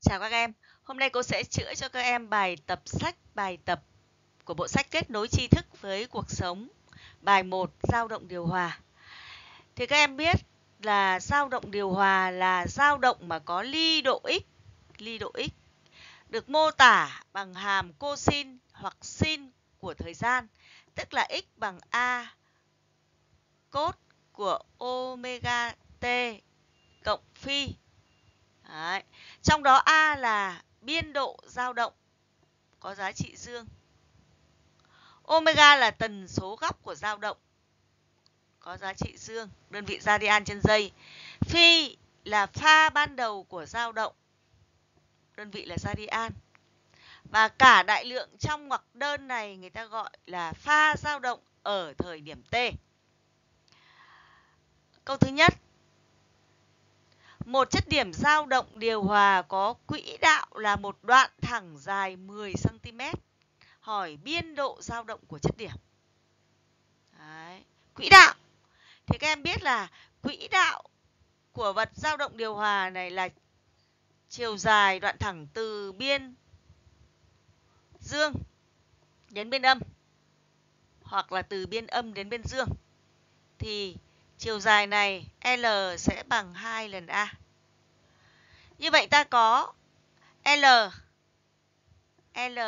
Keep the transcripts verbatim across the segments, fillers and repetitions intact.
Chào các em, hôm nay cô sẽ chữa cho các em bài tập sách bài tập của bộ sách Kết nối tri thức với cuộc sống. Bài một, dao động điều hòa. Thì các em biết là dao động điều hòa là dao động mà có ly độ x, ly độ x được mô tả bằng hàm cosin hoặc sin của thời gian, tức là x bằng a cos của omega t cộng phi. Đấy. Trong đó A là biên độ dao động có giá trị dương. Omega là tần số góc của dao động có giá trị dương, đơn vị radian trên giây. Phi là pha ban đầu của dao động, đơn vị là radian. Và cả đại lượng trong ngoặc đơn này người ta gọi là pha dao động ở thời điểm T. Câu thứ nhất. Một chất điểm dao động điều hòa có quỹ đạo là một đoạn thẳng dài mười xăng ti mét. Hỏi biên độ dao động của chất điểm. Đấy. Quỹ đạo. Thì các em biết là quỹ đạo của vật dao động điều hòa này là chiều dài đoạn thẳng từ biên dương đến biên âm, hoặc là từ biên âm đến biên dương. Thì chiều dài này L sẽ bằng hai lần A. Như vậy ta có L L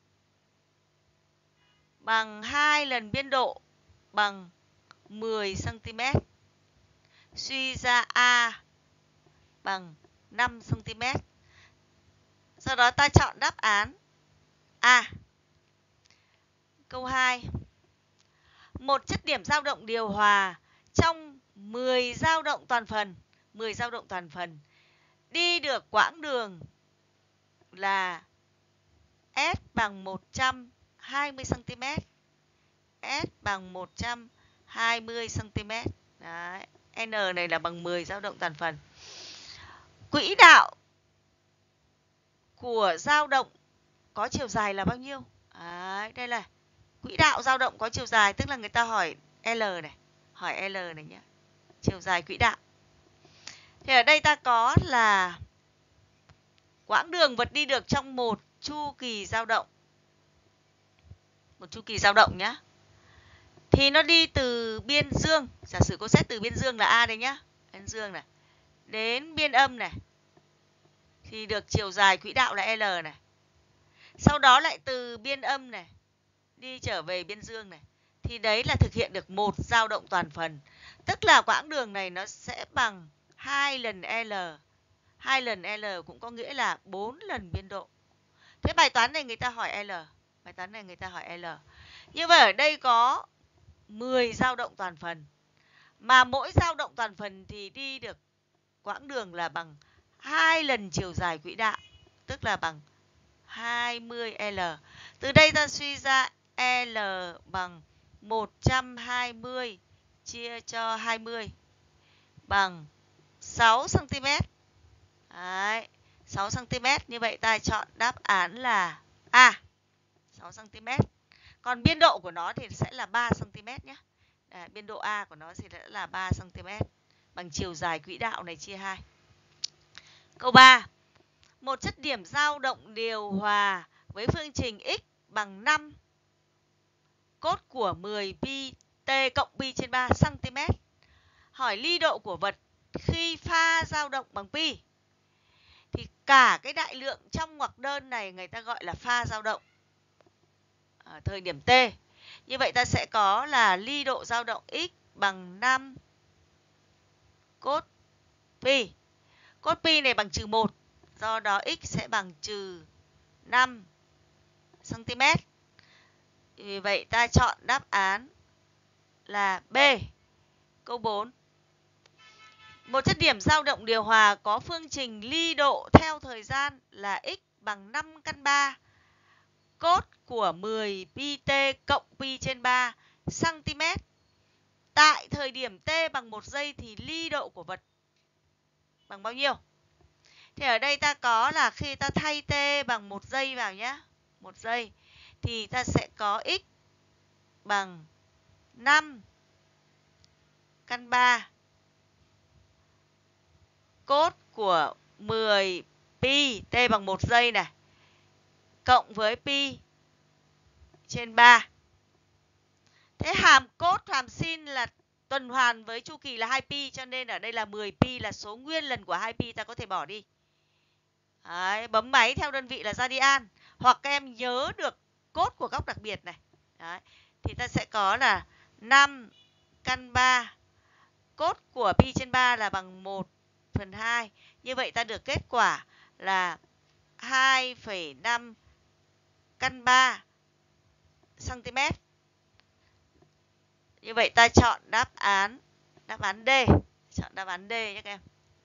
bằng hai lần biên độ bằng mười xăng ti mét. Suy ra A bằng năm xăng ti mét. Sau đó ta chọn đáp án A. Câu hai. Một chất điểm dao động điều hòa trong mười dao động toàn phần, mười dao động toàn phần đi được quãng đường là S bằng một trăm hai mươi xăng ti mét. S bằng một trăm hai mươi xăng ti mét. Đấy. N này là bằng mười dao động toàn phần. Quỹ đạo của dao động có chiều dài là bao nhiêu? Đấy, đây là quỹ đạo dao động có chiều dài, tức là người ta hỏi L này, hỏi L này nhé. Chiều dài quỹ đạo. Thì ở đây ta có là quãng đường vật đi được trong một chu kỳ dao động. Một chu kỳ dao động nhá. Thì nó đi từ biên dương, giả sử cô xét từ biên dương là A đây nhá, biên dương này, đến biên âm này. Thì được chiều dài quỹ đạo là L này. Sau đó lại từ biên âm này đi trở về biên dương này. Thì đấy là thực hiện được một dao động toàn phần. Tức là quãng đường này nó sẽ bằng hai lần L. hai lần L cũng có nghĩa là bốn lần biên độ. Thế bài toán này người ta hỏi L. Bài toán này người ta hỏi L. Như vậy ở đây có mười dao động toàn phần. Mà mỗi dao động toàn phần thì đi được quãng đường là bằng hai lần chiều dài quỹ đạo. Tức là bằng hai mươi L. Từ đây ta suy ra L bằng một trăm hai mươi chia cho hai mươi bằng sáu xăng ti mét. Đấy, sáu xăng ti mét. Như vậy ta chọn đáp án là A, sáu xăng ti mét. Còn biên độ của nó thì sẽ là ba xăng ti mét nhé. À, biên độ A của nó thì sẽ là ba xăng ti mét bằng chiều dài quỹ đạo này chia hai. Câu ba. Một chất điểm dao động điều hòa với phương trình x bằng năm cos của mười pi t cộng pi trên ba xăng ti mét. Hỏi ly độ của vật khi pha dao động bằng pi. Thì cả cái đại lượng trong ngoặc đơn này người ta gọi là pha dao động ở thời điểm T. Như vậy ta sẽ có là ly độ dao động x bằng năm cos pi. Cos pi này bằng trừ một. Do đó x sẽ bằng trừ năm xăng ti mét. Vì vậy ta chọn đáp án là B. Câu bốn. Một chất điểm dao động điều hòa có phương trình ly độ theo thời gian là x bằng năm căn ba cos của mười pi t cộng pi trên ba cm. Tại thời điểm t bằng một giây thì ly độ của vật bằng bao nhiêu? Thì ở đây ta có là khi ta thay t bằng một giây vào nhé, một giây thì ta sẽ có x bằng năm căn ba cos của mười pi t bằng một giây này cộng với pi trên ba. Thế hàm cos hàm sin là tuần hoàn với chu kỳ là hai pi, cho nên ở đây là mười pi là số nguyên lần của hai pi, ta có thể bỏ đi. Đấy, bấm máy theo đơn vị là radian, hoặc các em nhớ được cos của góc đặc biệt này. Đấy, thì ta sẽ có là năm căn ba cos của pi trên ba là bằng một phần hai. Như vậy ta được kết quả là hai phẩy năm căn ba cm. Như vậy ta chọn đáp án đáp án D, chọn đáp án D nhé các em.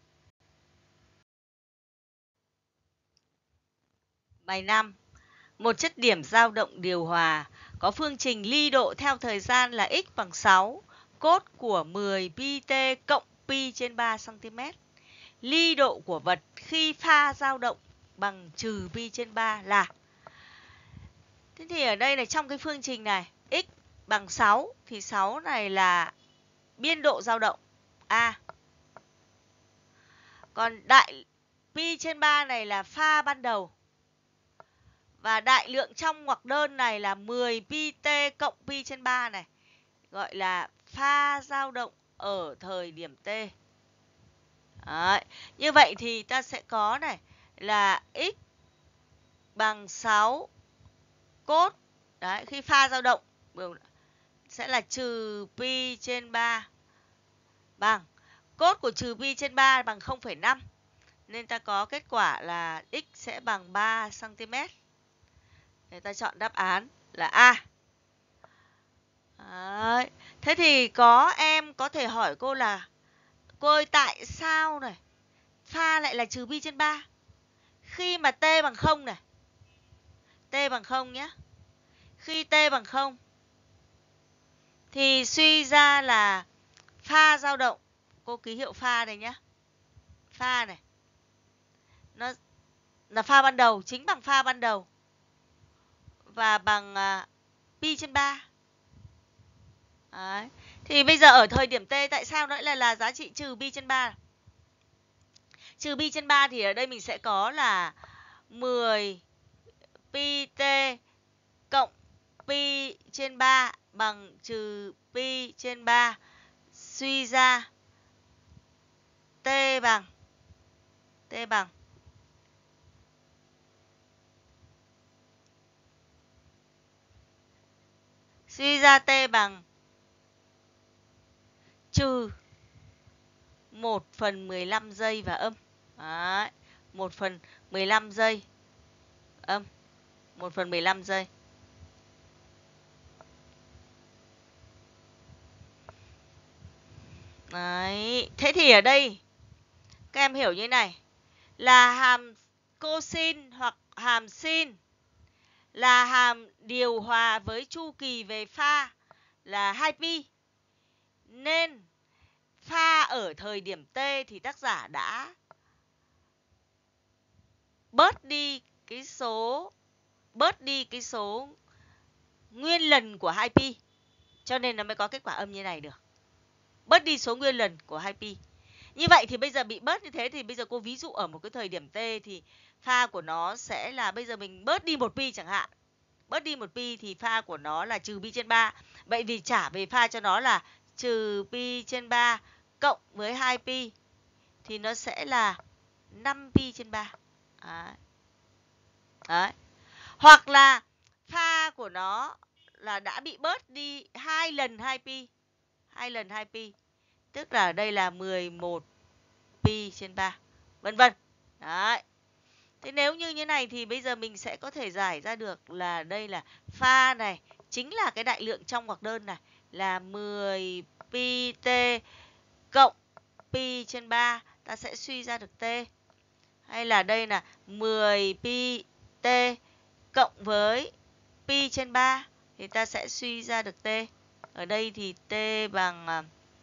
Bài năm. Một chất điểm dao động điều hòa có phương trình ly độ theo thời gian là x bằng sáu, cos của mười pi t cộng pi trên ba cm. Ly độ của vật khi pha dao động bằng trừ pi trên ba là. Thế thì ở đây này, trong cái phương trình này, x bằng sáu thì sáu này là biên độ dao động A. Còn đại pi trên ba này là pha ban đầu. Và đại lượng trong ngoặc đơn này là mười pi t cộng pi trên ba này, gọi là pha dao động ở thời điểm t. Đấy. Như vậy thì ta sẽ có này là x bằng sáu cos, đấy, khi pha dao động sẽ là trừ pi trên ba bằng cos của trừ pi trên ba bằng không phẩy năm. Nên ta có kết quả là x sẽ bằng ba cm. Để ta chọn đáp án là A. Đấy. Thế thì có em có thể hỏi cô là cô ơi, tại sao này pha lại là trừ pi trên ba khi mà t bằng không này. T bằng không nhé. Khi t bằng không thì suy ra là pha dao động, cô ký hiệu pha này nhé. Pha này nó là pha ban đầu, chính bằng pha ban đầu và bằng uh, pi trên ba. Đấy. Thì bây giờ ở thời điểm t tại sao nó lại là, là giá trị trừ pi trên ba? Trừ pi trên ba thì ở đây mình sẽ có là mười pi t cộng pi trên ba bằng trừ pi trên ba. Suy ra t bằng t bằng suy ra t bằng trừ một phần mười lăm giây và âm. Đấy, một phần mười lăm giây âm, một phần mười lăm giây. Đấy, thế thì ở đây các em hiểu như này, là hàm cosin hoặc hàm sin là hàm điều hòa với chu kỳ về pha là hai pi. Nên pha ở thời điểm t thì tác giả đã bớt đi cái số bớt đi cái số nguyên lần của hai pi, cho nên nó mới có kết quả âm như này được. Bớt đi số nguyên lần của hai pi. Như vậy thì bây giờ bị bớt như thế thì bây giờ cô ví dụ ở một cái thời điểm t thì pha của nó sẽ là, bây giờ mình bớt đi một pi chẳng hạn. Bớt đi một pi thì pha của nó là trừ pi trên ba. Vậy thì trả về pha cho nó là trừ pi trên ba cộng với hai pi thì nó sẽ là năm pi trên ba. Đấy. Đấy. Hoặc là pha của nó là đã bị bớt đi hai lần hai pi. hai lần hai pi. Tức là đây là mười một pi trên ba. Vân vân. Đấy. Thế nếu như như này thì bây giờ mình sẽ có thể giải ra được là đây là pha này chính là cái đại lượng trong ngoặc đơn này là mười pi t cộng pi trên ba, ta sẽ suy ra được t. Hay là đây là mười pi t cộng với pi trên ba thì ta sẽ suy ra được t. Ở đây thì t bằng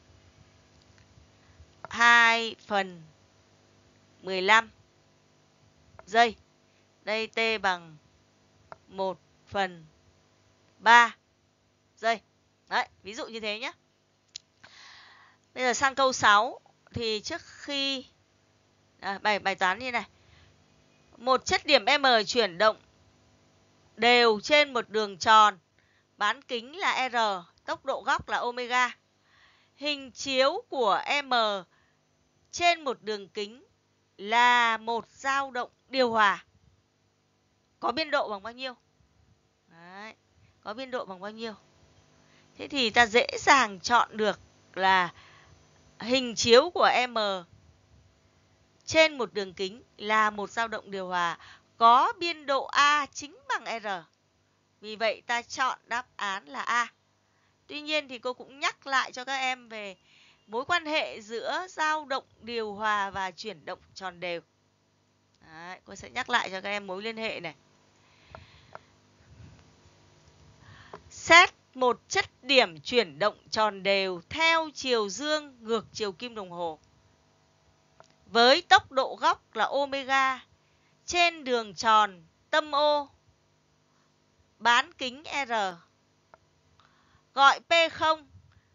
hai phần mười lăm giây. Đây t bằng một phần ba giây. Đấy, ví dụ như thế nhé. Bây giờ sang câu sáu thì trước khi à, bài bài toán như này. một chất điểm M chuyển động đều trên một đường tròn, bán kính là R, tốc độ góc là omega. Hình chiếu của M trên một đường kính là một dao động điều hòa. Có biên độ bằng bao nhiêu? Đấy, có biên độ bằng bao nhiêu? Thế thì ta dễ dàng chọn được là hình chiếu của M trên một đường kính là một dao động điều hòa có biên độ A chính bằng R. Vì vậy ta chọn đáp án là A. Tuy nhiên thì cô cũng nhắc lại cho các em về mối quan hệ giữa dao động điều hòa và chuyển động tròn đều. Đấy, cô sẽ nhắc lại cho các em mối liên hệ này. Xét một chất điểm chuyển động tròn đều theo chiều dương ngược chiều kim đồng hồ với tốc độ góc là omega trên đường tròn tâm O bán kính R. Gọi P không,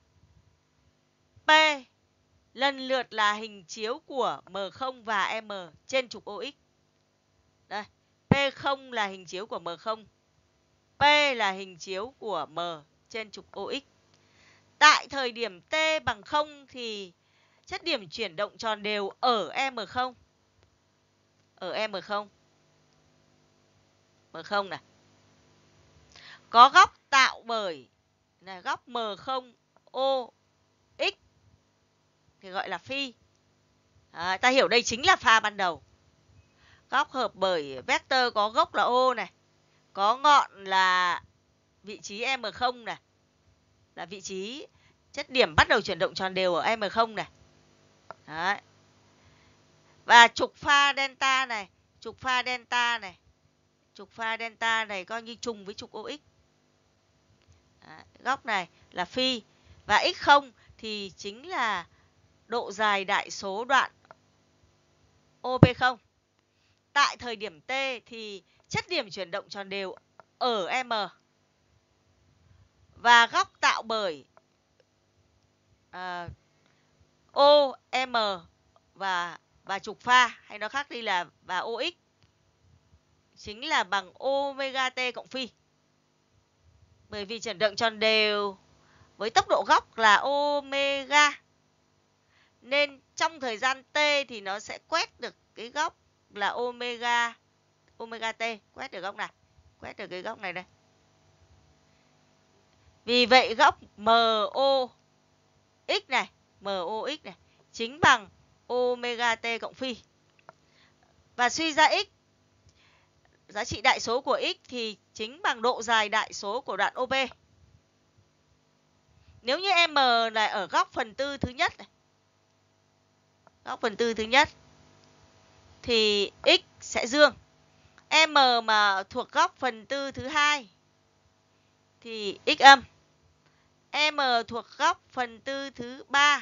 P lần lượt là hình chiếu của M không và M trên trục O X. Đây, P không là hình chiếu của M không, P là hình chiếu của M trên trục O X. Tại thời điểm T bằng không thì chất điểm chuyển động tròn đều ở M không. Ở M không. M không này. Có góc tạo bởi là góc M không O X thì gọi là phi. À, ta hiểu đây chính là pha ban đầu. Góc hợp bởi vectơ có gốc là O này, có ngọn là vị trí M không này, là vị trí chất điểm bắt đầu chuyển động tròn đều ở M không này. Đấy. Và trục pha delta này, trục pha delta này, trục pha delta này coi như trùng với trục O X. Đấy. Góc này là phi và x không thì chính là độ dài đại số đoạn O P không. Tại thời điểm T thì chất điểm chuyển động tròn đều ở M và góc tạo bởi uh, O, M và và trục pha hay nói khác đi là và O X chính là bằng omega T cộng phi. Bởi vì chuyển động tròn đều với tốc độ góc là omega nên trong thời gian T thì nó sẽ quét được cái góc là omega omega T, quét được góc này, quét được cái góc này đây. Vì vậy góc M O X này, M O X này chính bằng omega T cộng phi. Và suy ra x, giá trị đại số của x thì chính bằng độ dài đại số của đoạn O P. Nếu như M là ở góc phần tư thứ nhất này, góc phần tư thứ nhất thì x sẽ dương. M mà thuộc góc phần tư thứ hai thì x âm. M thuộc góc phần tư thứ ba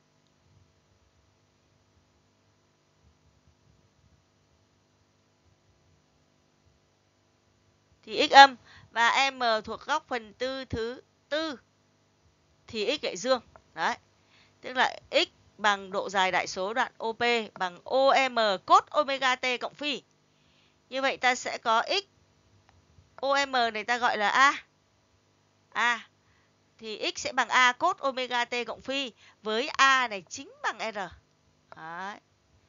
thì x âm, và M thuộc góc phần tư thứ tư thì x lại dương. Đấy. Tức là x bằng độ dài đại số đoạn O P bằng O M cos omega T cộng phi. Như vậy ta sẽ có x O M này ta gọi là A. A thì x sẽ bằng A cos omega T cộng phi với A này chính bằng R. Đấy.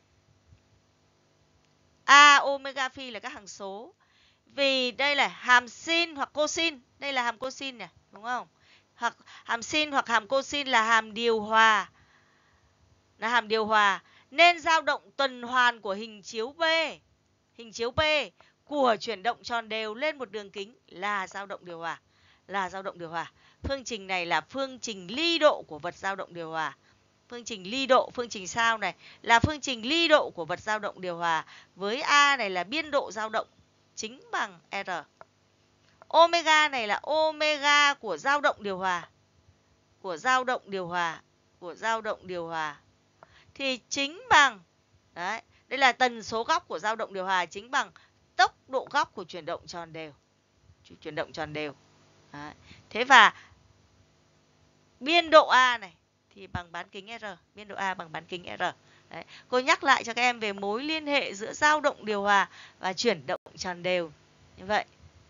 A omega phi là các hằng số. Vì đây là hàm sin hoặc cosin, đây là hàm cosin này, đúng không? Hoặc hàm sin hoặc hàm cosin là hàm điều hòa. Là hàm điều hòa nên dao động tuần hoàn của hình chiếu P, hình chiếu P của chuyển động tròn đều lên một đường kính là dao động điều hòa, là dao động điều hòa. Phương trình này là phương trình ly độ của vật dao động điều hòa. Phương trình ly độ, phương trình sao này là phương trình ly độ của vật dao động điều hòa với A này là biên độ dao động chính bằng R. Omega này là omega của dao động điều hòa. Của dao động điều hòa, của dao động điều hòa thì chính bằng đấy, đây là tần số góc của dao động điều hòa chính bằng tốc độ góc của chuyển động tròn đều. Chuyển động tròn đều. Đấy. Thế và biên độ A này thì bằng bán kính R, biên độ A bằng bán kính R. Đấy. Cô nhắc lại cho các em về mối liên hệ giữa dao động điều hòa và chuyển động tròn đều. Như vậy.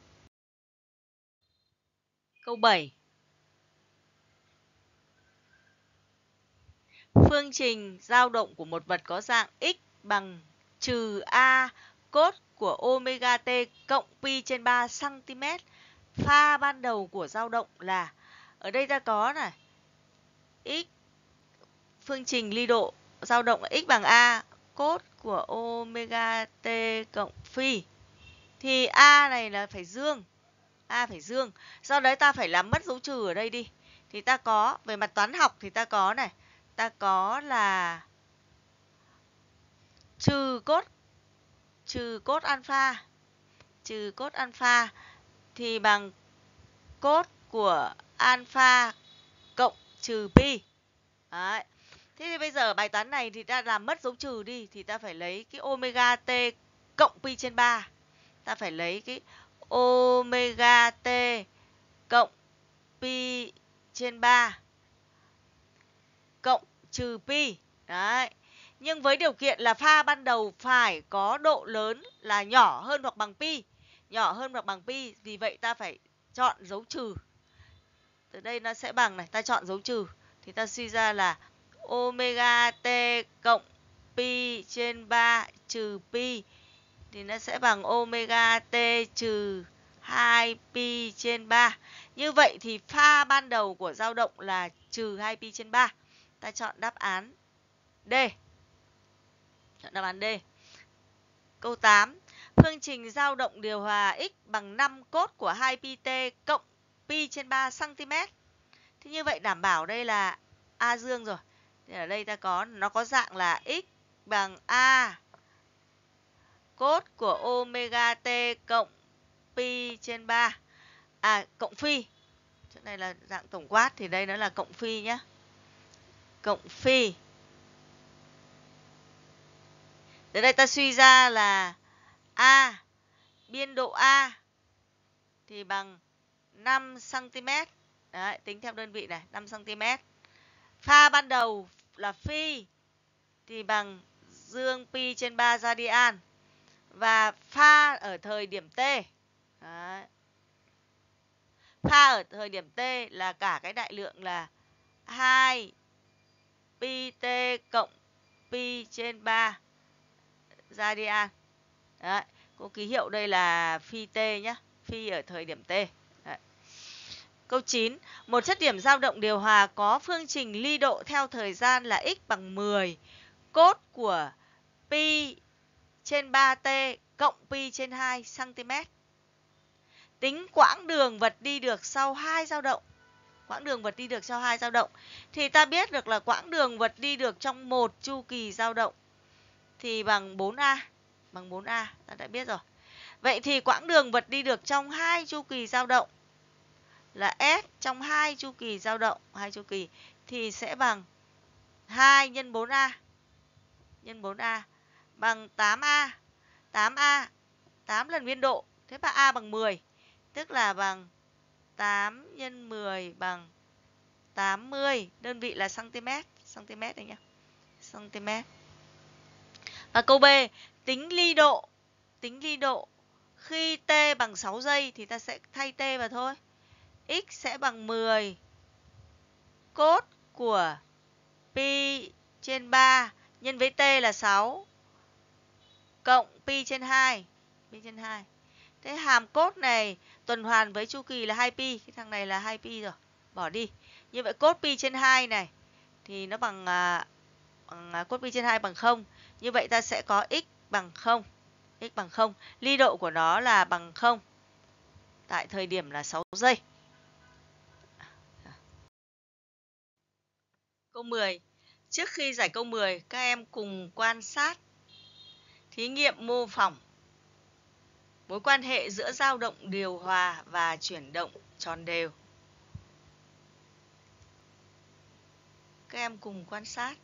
Câu bảy. Phương trình dao động của một vật có dạng x bằng trừ a cos của omega t cộng pi trên ba cm. Pha ban đầu của dao động là, ở đây ta có này, x, phương trình ly độ dao động là x bằng a cos của omega t cộng phi. Thì a này là phải dương, a phải dương. Do đấy ta phải làm mất dấu trừ ở đây đi. Thì ta có, về mặt toán học thì ta có này, ta có là trừ cos, trừ cos alpha, trừ cos alpha thì bằng cos của alpha cộng trừ pi. Đấy. Thế thì bây giờ bài toán này thì ta làm mất dấu trừ đi, thì ta phải lấy cái omega t cộng pi trên ba. Ta phải lấy cái omega t cộng pi trên ba cộng trừ pi. Đấy. Nhưng với điều kiện là pha ban đầu phải có độ lớn là nhỏ hơn hoặc bằng pi. Nhỏ hơn hoặc bằng pi, vì vậy ta phải chọn dấu trừ. Từ đây nó sẽ bằng này, ta chọn dấu trừ. Thì ta suy ra là omega t cộng pi trên ba trừ pi. Thì nó sẽ bằng omega t trừ hai pi trên ba. Như vậy thì pha ban đầu của dao động là trừ hai pi trên ba. Ta chọn đáp án D. Chọn đáp án D. Câu tám. Phương trình dao động điều hòa x bằng năm cos của hai pi t cộng pi trên ba cm. Thế như vậy đảm bảo đây là a dương rồi. Thì ở đây ta có, nó có dạng là x bằng a cos của omega t cộng pi trên ba. À, cộng phi. Chỗ này là dạng tổng quát thì đây nó là cộng phi nhé. Cộng phi. Từ đây ta suy ra là a, biên độ a thì bằng năm cm. Đấy, tính theo đơn vị này, năm cm. Pha ban đầu là phi thì bằng dương pi trên ba radian. Và pha ở thời điểm t. Đấy. Pha ở thời điểm t là cả cái đại lượng là hai pi t cộng pi trên ba radian. Đấy. Cô ký hiệu đây là phi t nhé. Phi ở thời điểm t. Đấy. Câu chín. Một chất điểm dao động điều hòa có phương trình ly độ theo thời gian là x bằng mười cos của pi trên ba t cộng pi trên hai cm. Tính quãng đường vật đi được sau hai dao động. Quãng đường vật đi được sau hai dao động. Thì ta biết được là quãng đường vật đi được trong một chu kỳ dao động thì bằng bốn a. Bằng bốn a, ta đã biết rồi. Vậy thì quãng đường vật đi được trong hai chu kỳ dao động là S trong hai chu kỳ dao động, hai chu kỳ thì sẽ bằng hai nhân bốn a. Nhân bốn a bằng tám a. tám a, tám lần biên độ, thế mà a bằng mười, tức là bằng tám nhân mười bằng tám mươi, đơn vị là cm, cm này nhá. Cm. Và câu B, tính ly độ, tính ly độ khi t bằng sáu giây thì ta sẽ thay t vào thôi. X sẽ bằng mười cos của pi trên ba nhân với t là sáu cộng pi trên hai, pi trên hai. Thế hàm cos này tuần hoàn với chu kỳ là hai pi, cái thằng này là hai pi rồi, bỏ đi. Như vậy cos pi trên hai này thì nó bằng, bằng cos pi trên hai bằng không. Như vậy ta sẽ có x bằng không. X bằng không. Ly độ của nó là bằng không tại thời điểm là sáu giây. Câu mười. Trước khi giải câu mười, các em cùng quan sát thí nghiệm mô phỏng mối quan hệ giữa dao động điều hòa và chuyển động tròn đều. Các em cùng quan sát.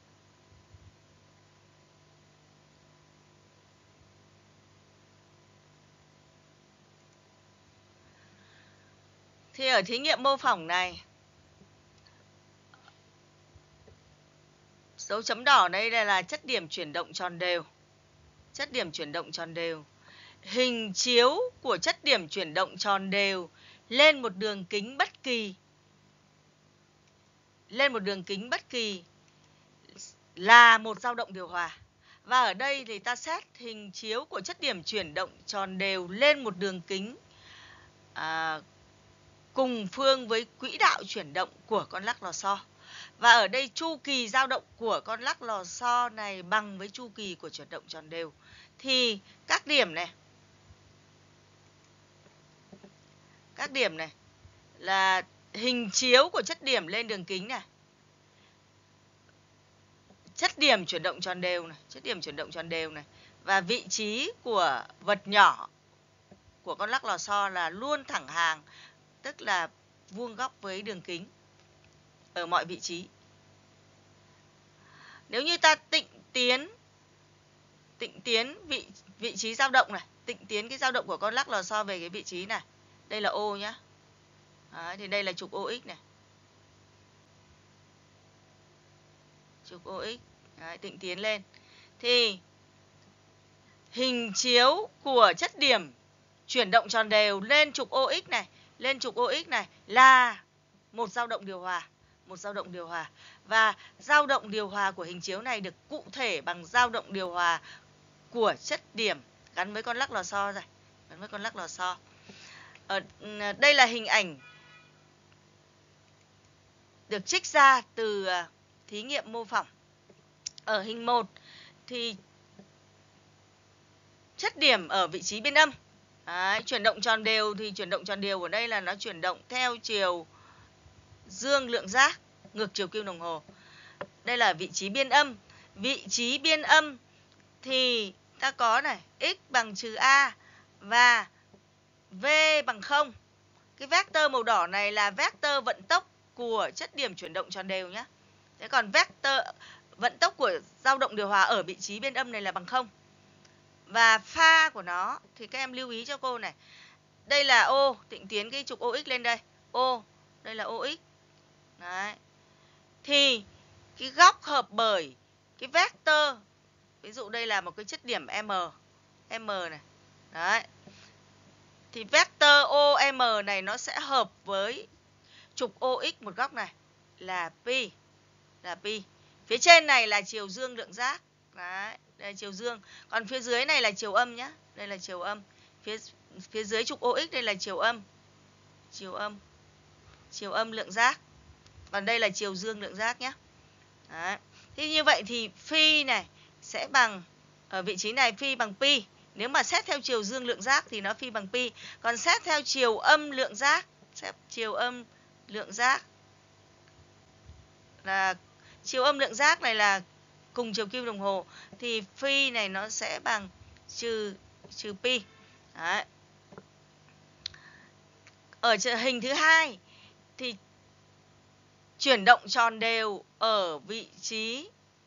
Thì ở thí nghiệm mô phỏng này, Dấu chấm đỏ đây là, là chất điểm chuyển động tròn đều. Chất điểm chuyển động tròn đều. Hình chiếu của chất điểm chuyển động tròn đều lên một đường kính bất kỳ. Lên một đường kính bất kỳ là một dao động điều hòa. Và ở đây thì ta xét hình chiếu của chất điểm chuyển động tròn đều lên một đường kính à, cùng phương với quỹ đạo chuyển động của con lắc lò xo. Và ở đây chu kỳ dao động của con lắc lò xo này bằng với chu kỳ của chuyển động tròn đều. Thì các điểm này, các điểm này là hình chiếu của chất điểm lên đường kính này. Chất điểm chuyển động tròn đều này, chất điểm chuyển động tròn đều này. Và vị trí của vật nhỏ của con lắc lò xo là luôn thẳng hàng, tức là vuông góc với đường kính ở mọi vị trí. Nếu như ta tịnh tiến tịnh tiến vị vị trí dao động này, tịnh tiến cái dao động của con lắc lò xo về cái vị trí này. Đây là O nhá. Đấy, thì đây là trục O X này. Trục O X. Đấy, tịnh tiến lên. Thì hình chiếu của chất điểm chuyển động tròn đều lên trục O X này, lên trục O X này là một dao động điều hòa, một dao động điều hòa. Và dao động điều hòa của hình chiếu này được cụ thể bằng dao động điều hòa của chất điểm gắn với con lắc lò xo rồi, gắn với con lắc lò xo. Ở đây là hình ảnh được trích ra từ thí nghiệm mô phỏng. Ở hình một thì chất điểm ở vị trí biên âm. Đấy, chuyển động tròn đều thì chuyển động tròn đều ở đây là nó chuyển động theo chiều dương lượng giác, ngược chiều kim đồng hồ. Đây là vị trí biên âm. Vị trí biên âm thì ta có này, x bằng trừ a và v bằng không. Cái vector màu đỏ này là vector vận tốc của chất điểm chuyển động tròn đều nhé. Thế còn vector vận tốc của dao động điều hòa ở vị trí biên âm này là bằng không. Và pha của nó thì các em lưu ý cho cô này. Đây là O, tịnh tiến cái trục O X lên đây. O, đây là O X. Đấy. Thì cái góc hợp bởi cái vector, ví dụ đây là một cái chất điểm M, M này. Đấy. Thì vector O M này nó sẽ hợp với trục O X một góc này là pi, là pi. Phía trên này là chiều dương lượng giác. Đấy, đây là chiều dương. Còn phía dưới này là chiều âm nhá. Đây là chiều âm. Phía phía dưới trục O X đây là chiều âm. Chiều âm. Chiều âm lượng giác. Còn đây là chiều dương lượng giác nhé. Đấy. Thế như vậy thì phi này sẽ bằng, ở vị trí này phi bằng pi. Nếu mà xét theo chiều dương lượng giác thì nó phi bằng pi. Còn xét theo chiều âm lượng giác, xét chiều âm lượng giác là chiều âm lượng giác này là cùng chiều kim đồng hồ thì phi này nó sẽ bằng trừ trừ pi. Đấy. Ở hình thứ hai thì chuyển động tròn đều ở vị trí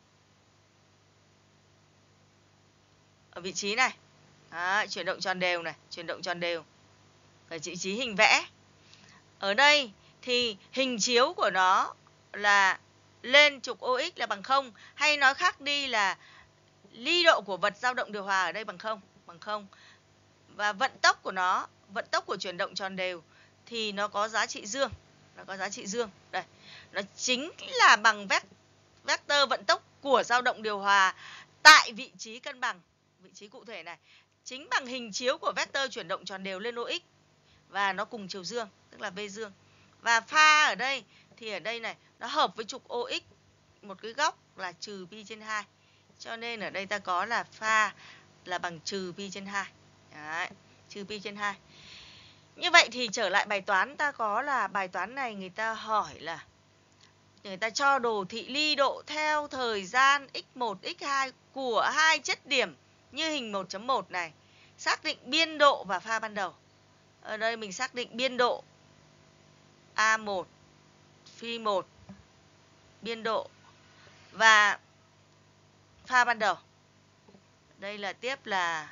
ở vị trí này. Đấy, chuyển động tròn đều này, chuyển động tròn đều ở vị trí hình vẽ. Ở đây thì hình chiếu của nó là lên trục O X là bằng không, hay nói khác đi là ly độ của vật dao động điều hòa ở đây bằng không, bằng không. Và vận tốc của nó, vận tốc của chuyển động tròn đều thì nó có giá trị dương, nó có giá trị dương. Đây, nó chính là bằng vector vận tốc của dao động điều hòa tại vị trí cân bằng, vị trí cụ thể này, chính bằng hình chiếu của vector chuyển động tròn đều lên O X và nó cùng chiều dương, tức là V dương. Và pha ở đây thì ở đây này nó hợp với trục O X một cái góc là trừ pi trên hai. Cho nên ở đây ta có là pha là bằng trừ pi trên hai. Đấy, trừ pi trên hai. Như vậy thì trở lại bài toán, ta có là bài toán này người ta hỏi là người ta cho đồ thị ly độ theo thời gian x một, x hai của hai chất điểm như hình một chấm một này. Xác định biên độ và pha ban đầu. Ở đây mình xác định biên độ A một, phi một, biên độ và pha ban đầu. Đây là tiếp là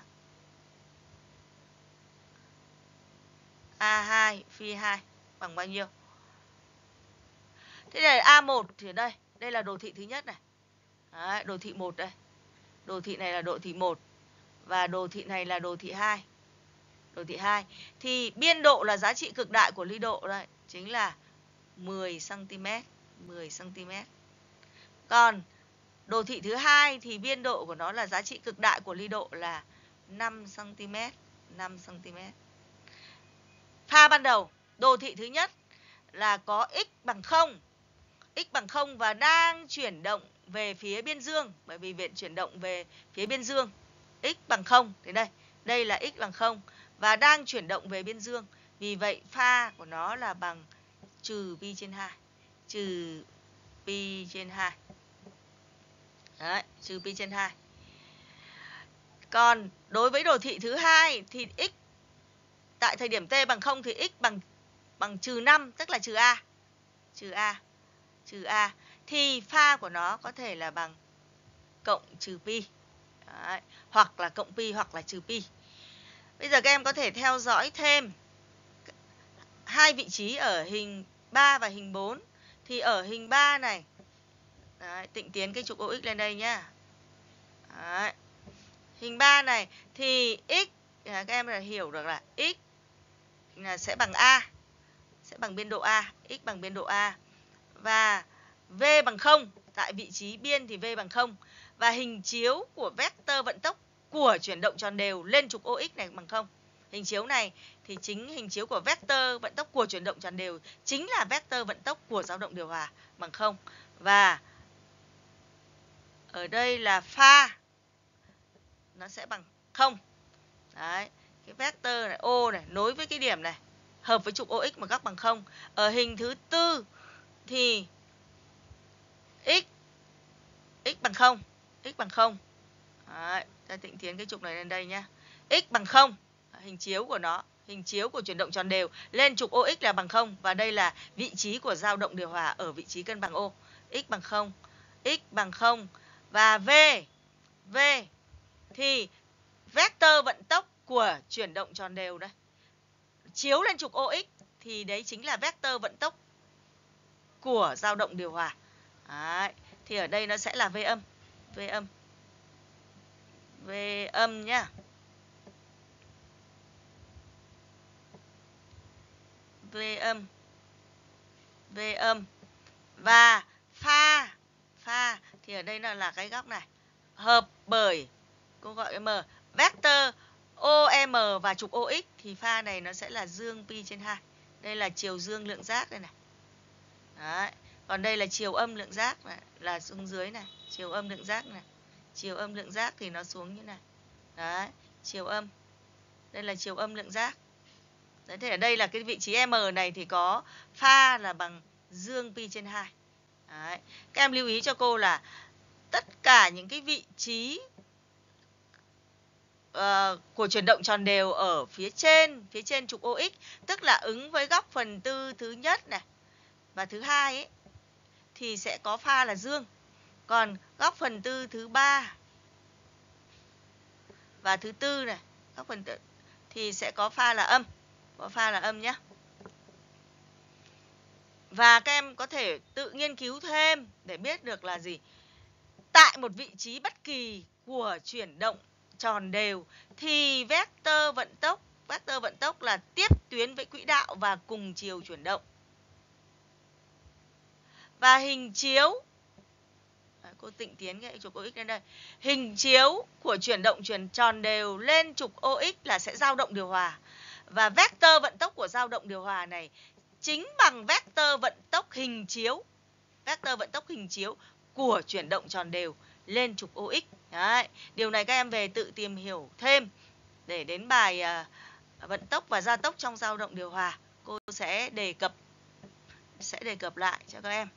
A hai, phi hai bằng bao nhiêu? Thế này A một thì ở đây, đây là đồ thị thứ nhất này. Đấy, đồ thị một đây. Đồ thị này là đồ thị một và đồ thị này là đồ thị hai. Đồ thị hai thì biên độ là giá trị cực đại của ly độ đây, chính là mười xăng ti mét, mười xăng ti mét. Còn đồ thị thứ hai thì biên độ của nó là giá trị cực đại của ly độ là năm xăng ti mét, năm xăng ti mét. Pha ban đầu, đồ thị thứ nhất là có x bằng không, x bằng không và đang chuyển động về phía biên dương, bởi vì viện chuyển động về phía biên dương. X bằng không, thế đây, đây là x bằng không và đang chuyển động về biên dương. Vì vậy pha của nó là bằng trừ pi trên hai, trừ pi trên hai. Đấy, trừ pi trên hai. Còn đối với đồ thị thứ hai thì x tại thời điểm t bằng không thì x bằng bằng trừ năm, tức là trừ a. Trừ a. Trừ a thì pha của nó có thể là bằng cộng trừ pi. Đấy, hoặc là cộng pi hoặc là trừ pi. Bây giờ các em có thể theo dõi thêm hai vị trí ở hình ba và hình bốn. Thì ở hình ba này, đấy, Tịnh tiến cái trục ô ích lên đây nhá. Đấy. Hình ba này thì x, các em là hiểu được là x là sẽ bằng a, sẽ bằng biên độ a, x bằng biên độ a. Và v bằng không, tại vị trí biên thì v bằng không. Và hình chiếu của vectơ vận tốc của chuyển động tròn đều lên trục ô ích này bằng không. Hình chiếu này thì chính hình chiếu của vectơ vận tốc của chuyển động tròn đều chính là vectơ vận tốc của dao động điều hòa bằng không. Và ở đây là pha nó sẽ bằng không. Đấy, cái vectơ này O này nối với cái điểm này hợp với trục ô ích mà góc bằng không. Ở hình thứ tư thì x x bằng không, x bằng không. Đấy, ta Tịnh tiến cái trục này lên đây nhá. X bằng không, hình chiếu của nó, hình chiếu của chuyển động tròn đều lên trục ô ích là bằng không và đây là vị trí của dao động điều hòa ở vị trí cân bằng O. X bằng không, x bằng không và v v thì vectơ vận tốc của chuyển động tròn đều đây chiếu lên trục ô ích thì đấy chính là vectơ vận tốc của dao động điều hòa. Đấy, thì ở đây nó sẽ là v âm, v âm, v âm nhá. V âm, v âm và pha, pha thì ở đây là là cái góc này hợp bởi cô gọi m vectơ o em và trục ô ích thì pha này nó sẽ là dương pi trên hai. Đây là chiều dương lượng giác đây này. Đấy. Còn đây là chiều âm lượng giác này, là xuống dưới này, chiều âm lượng giác này. Chiều âm lượng giác thì nó xuống như này. Đấy, chiều âm. Đây là chiều âm lượng giác. Đấy, thì ở đây là cái vị trí M này thì có pha là bằng dương pi trên hai. Đấy. Các em lưu ý cho cô là tất cả những cái vị trí uh, của chuyển động tròn đều ở phía trên, phía trên trục ô ích, tức là ứng với góc phần tư thứ nhất này và thứ hai ấy, thì sẽ có pha là dương. Còn góc phần tư thứ ba và thứ tư này, góc phần tư thì sẽ có pha là âm. Có pha là âm nhé. Và các em có thể tự nghiên cứu thêm để biết được là gì. Tại một vị trí bất kỳ của chuyển động tròn đều thì vectơ vận tốc, vectơ vận tốc là tiếp tuyến với quỹ đạo và cùng chiều chuyển động. Và hình chiếu, cô Tịnh tiến cái trục ô ích lên đây. Hình chiếu của chuyển động chuyển tròn đều lên trục ô ích là sẽ dao động điều hòa. Và vectơ vận tốc của dao động điều hòa này chính bằng vectơ vận tốc hình chiếu, vectơ vận tốc hình chiếu của chuyển động tròn đều lên trục ô ích. Đấy. Điều này các em về tự tìm hiểu thêm để đến bài à, vận tốc và gia tốc trong dao động điều hòa cô sẽ đề cập sẽ đề cập lại cho các em.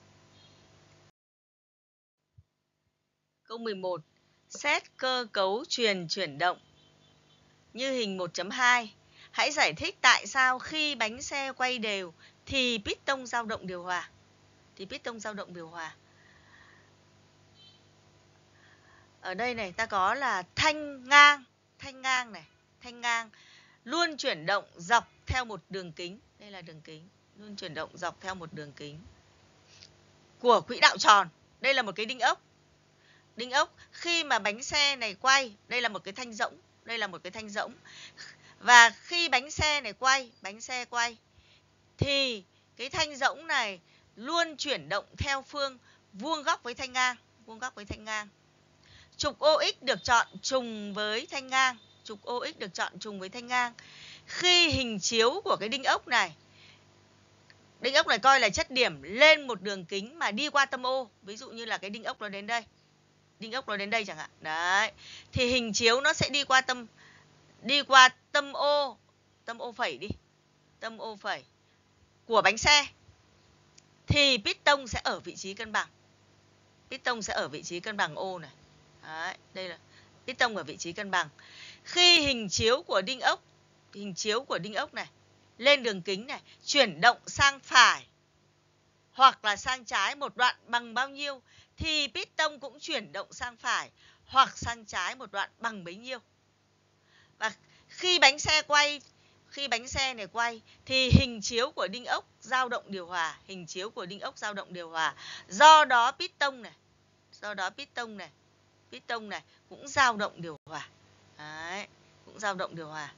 Câu mười một. Xét cơ cấu truyền chuyển động như hình một chấm hai. Hãy giải thích tại sao khi bánh xe quay đều thì piston dao động điều hòa. Thì piston dao động điều hòa. Ở đây này ta có là thanh ngang, thanh ngang này, thanh ngang luôn chuyển động dọc theo một đường kính. Đây là đường kính, luôn chuyển động dọc theo một đường kính của quỹ đạo tròn. Đây là một cái đinh ốc. đinh ốc khi mà bánh xe này quay, đây là một cái thanh rỗng, đây là một cái thanh rỗng. Và khi bánh xe này quay, bánh xe quay thì cái thanh rỗng này luôn chuyển động theo phương vuông góc với thanh ngang, vuông góc với thanh ngang. Trục ô ích được chọn trùng với thanh ngang, trục ô ích được chọn trùng với thanh ngang. Khi hình chiếu của cái đinh ốc này, đinh ốc này coi là chất điểm lên một đường kính mà đi qua tâm O, ví dụ như là cái đinh ốc nó đến đây, đinh ốc nó đến đây chẳng hạn, đấy, thì hình chiếu nó sẽ đi qua tâm, đi qua tâm O, tâm O phẩy đi, tâm O phẩy của bánh xe, thì piston sẽ ở vị trí cân bằng, piston sẽ ở vị trí cân bằng O này, đấy, đây là piston ở vị trí cân bằng. Khi hình chiếu của đinh ốc, hình chiếu của đinh ốc này lên đường kính này chuyển động sang phải hoặc là sang trái một đoạn bằng bao nhiêu thì piston cũng chuyển động sang phải hoặc sang trái một đoạn bằng bấy nhiêu. Và khi bánh xe quay, khi bánh xe này quay thì hình chiếu của đinh ốc dao động điều hòa, hình chiếu của đinh ốc dao động điều hòa. Do đó piston này, do đó piston này, piston này cũng dao động điều hòa. Đấy, cũng dao động điều hòa.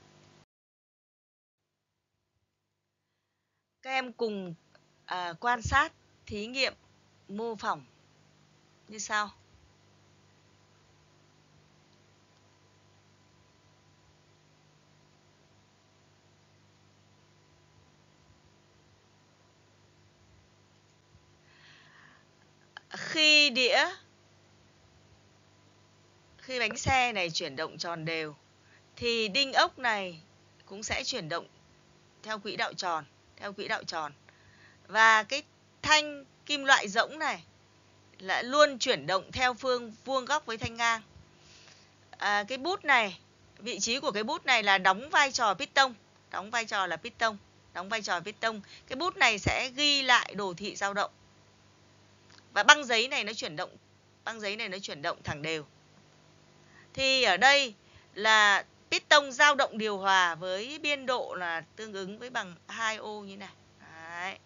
Các em cùng à, quan sát thí nghiệm mô phỏng như sau. Khi đĩa, khi bánh xe này chuyển động tròn đều thì đinh ốc này cũng sẽ chuyển động theo quỹ đạo tròn, theo quỹ đạo tròn. Và cái thanh kim loại rỗng này lại luôn chuyển động theo phương vuông góc với thanh ngang. À, cái bút này, vị trí của cái bút này là đóng vai trò piston, đóng vai trò là piston, đóng vai trò piston. Cái bút này sẽ ghi lại đồ thị dao động. Và băng giấy này nó chuyển động, băng giấy này nó chuyển động thẳng đều. Thì ở đây là piston dao động điều hòa với biên độ là tương ứng với bằng hai ô như này. Đấy.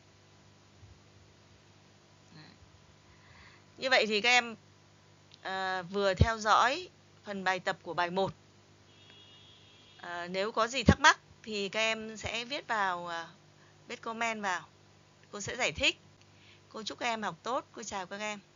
Như vậy thì các em à, vừa theo dõi phần bài tập của bài một. À, nếu có gì thắc mắc thì các em sẽ viết vào, à, viết comment vào. Cô sẽ giải thích. Cô chúc các em học tốt. Cô chào các em.